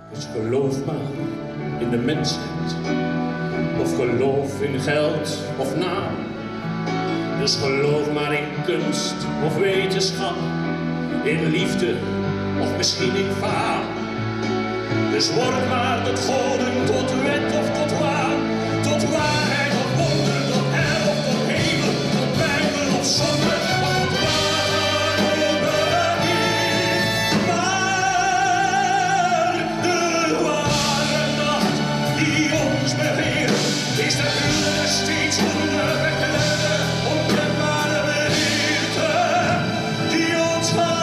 Dus geloof maar in de mensheid, of geloof in geld of naam. Dus geloof maar in kunst of wetenschap, in liefde of misschien in faam. Dus word maar tot goden, tot wet of tot waan, tot waarheid of wonder, tot hel of tot hemel, tot bijbel of zonde, of tot waarheid. Maar de ware macht die ons beheert, is de uren steeds onderwekkende, onkenbare beheerte die ons haat.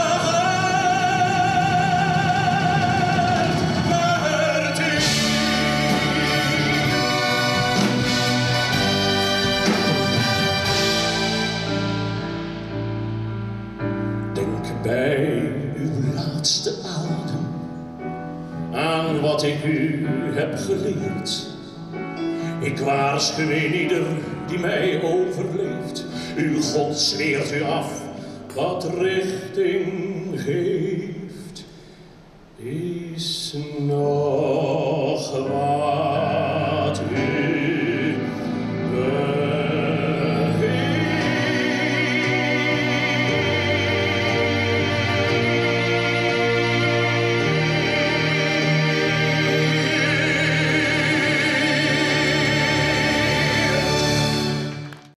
Bij uw laatste adem aan wat ik u heb geleerd. Ik waarschuw ieder die mij overleeft. Uw God zweert u af wat richting geeft. Is nog waar.